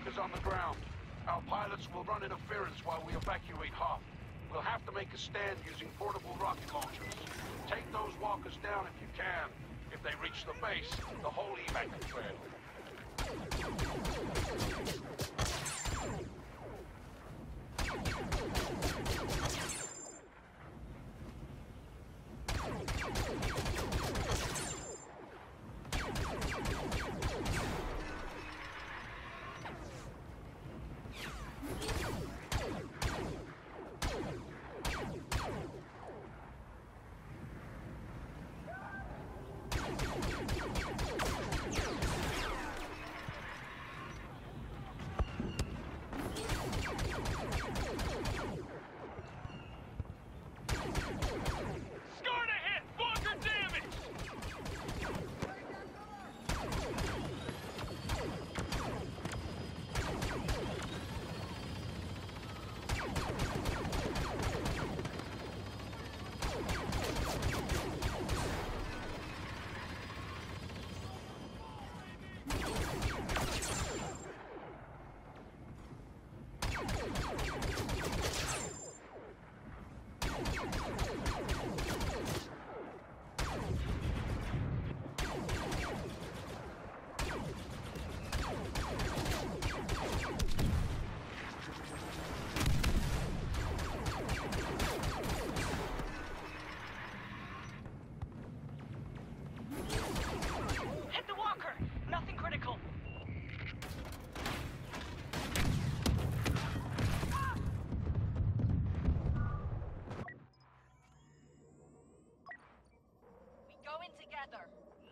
walkers on the ground. Our pilots will run interference while we evacuate Hoth. We'll have to make a stand using portable rocket launchers. Take those walkers down if you can. If they reach the base, the whole evac can fail. Together.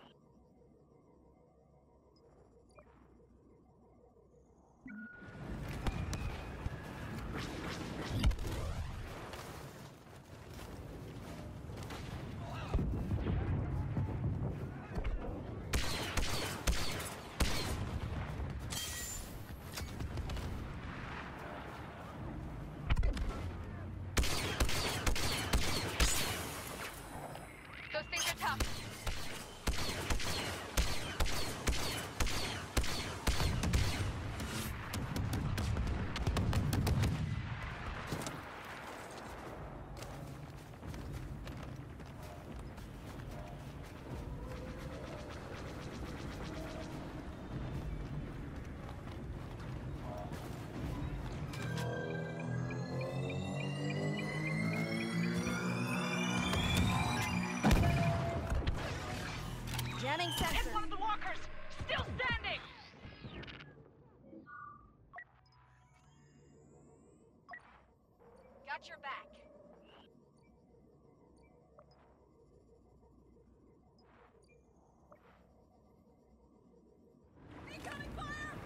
Those things are tough. Jamming sensor. Hit one of the walkers! Still standing! Got your back. Incoming fire!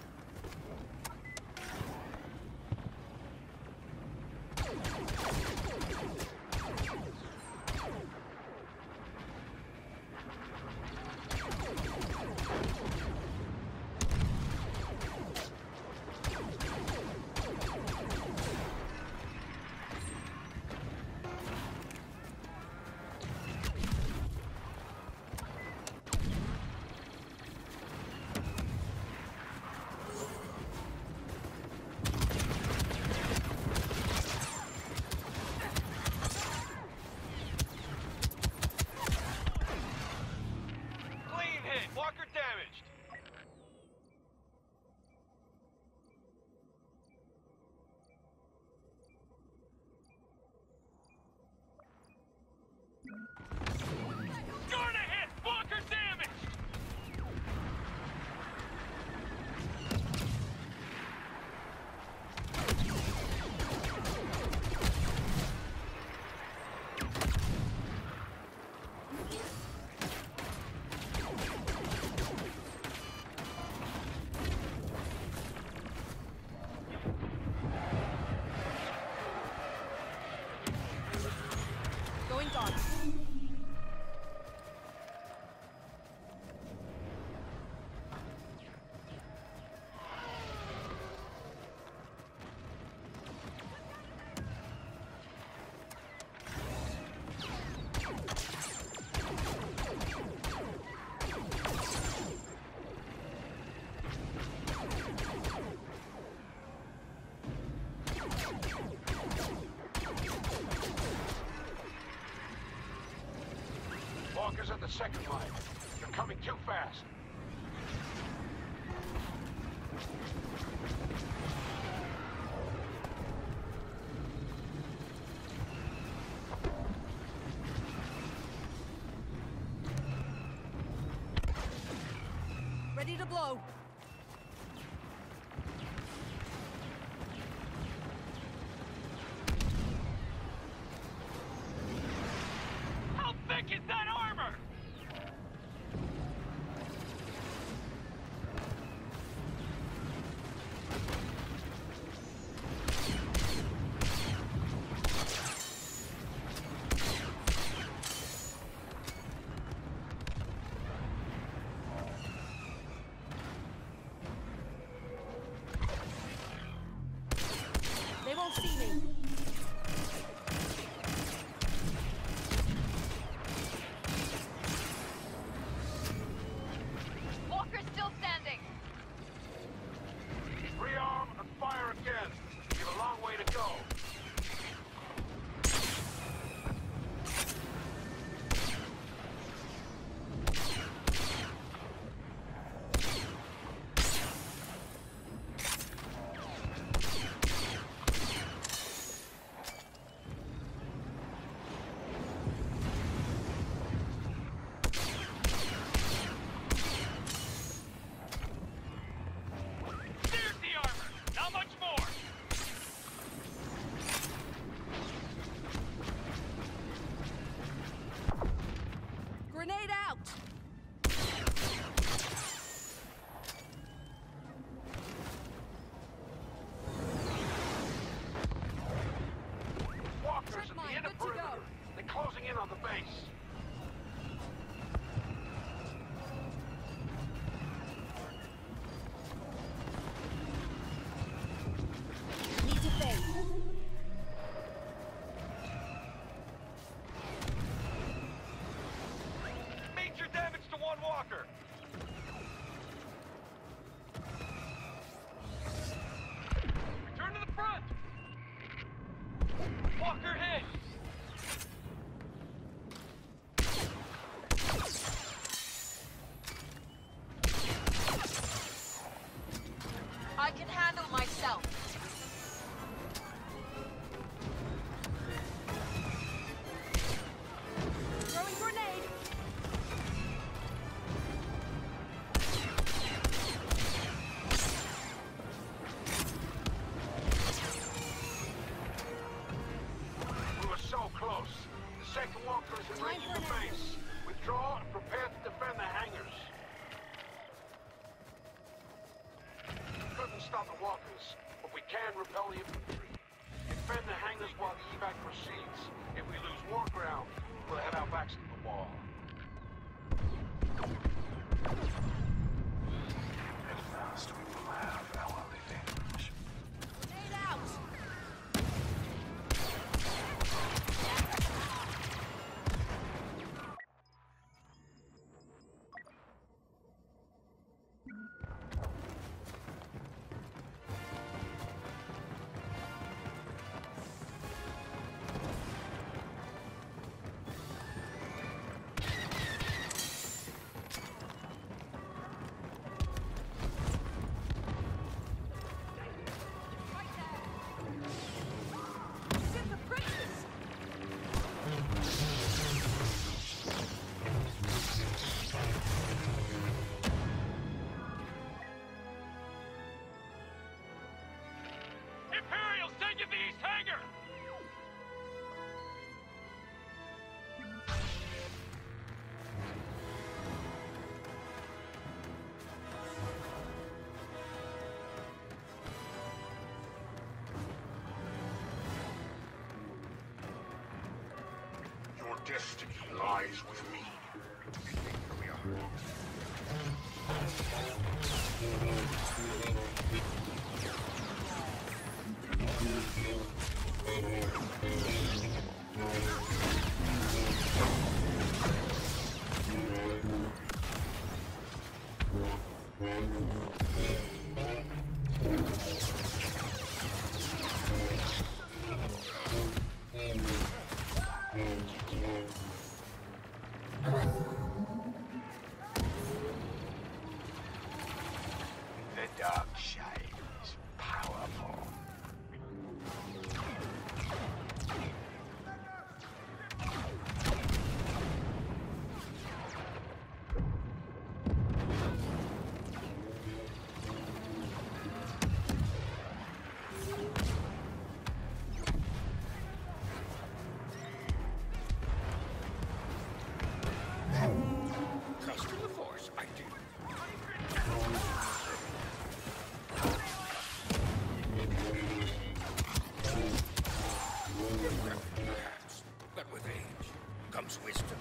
Walker damaged. Jordan hit! Walker damaged! second life. You're coming too fast. Ready to blow. How thick is that armor? They won't see me. Walker's still standing. Rearm and fire again. You have a long way to go. There's the armor. Not much more. Grenade out. Walkers Check at mine, the inner good to perimeter. go. They're closing in on the base. Need to fade. Major damage to one walker. Return to the front. Walker hit. I can handle myself. Throwing grenade. We were so close. The second walker is in range of the base. Withdraw and prepare to defend the hangars. Couldn't stop the walkers, but we can repel the infantry. Defend the hangars while the evac proceeds. If we lose war ground, we'll head our backs to the wall. At last we will have our revenge. Grenade out. Get the princess. Imperials, take you to the east hangar. Your destiny lies with me. Here we are. dark shade is powerful. Trust in the Force, I do. Perhaps, but with age comes wisdom.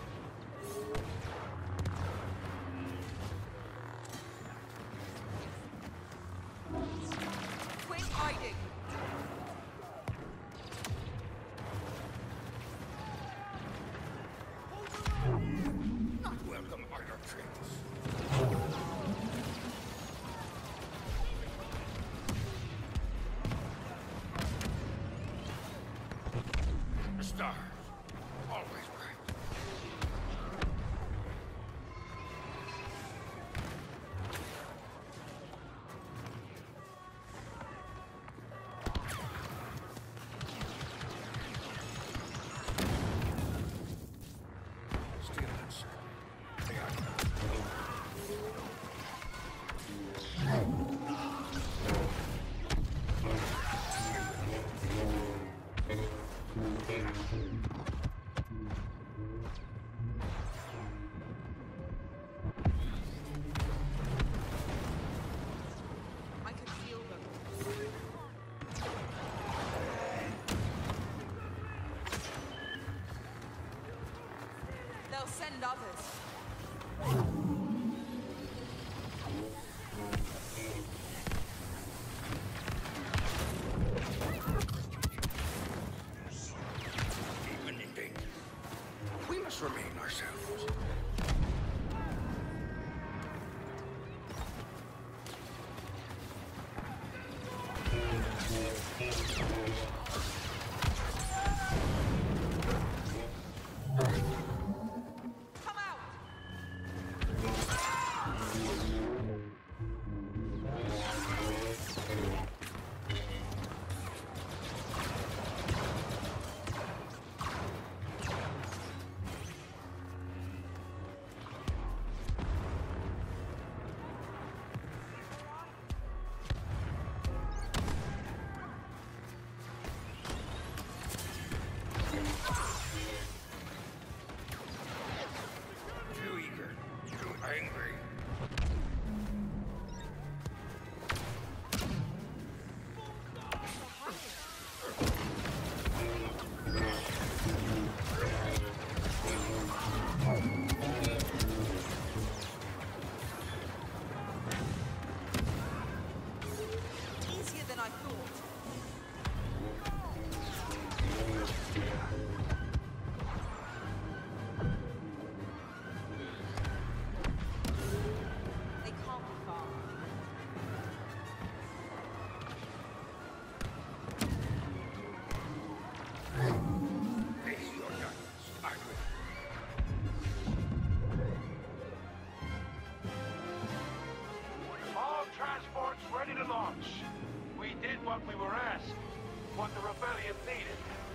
Quit hiding. Not welcome are your tricks. The stars, always bright. Still uncertain. They are I can feel them. They'll send others. even in danger. We must remain ourselves. Come out! Too eager, too angry. Easier than I thought. They can't be far. Face your guns. I will. All transports ready to launch. We did what we were asked, what the rebellion needed.